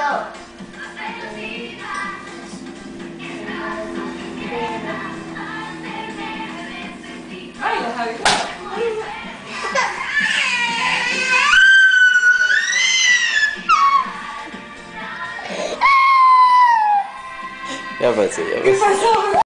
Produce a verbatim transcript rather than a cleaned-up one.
Ay, las avisó. Ya pasó, ya pasó. ¿Qué pasó?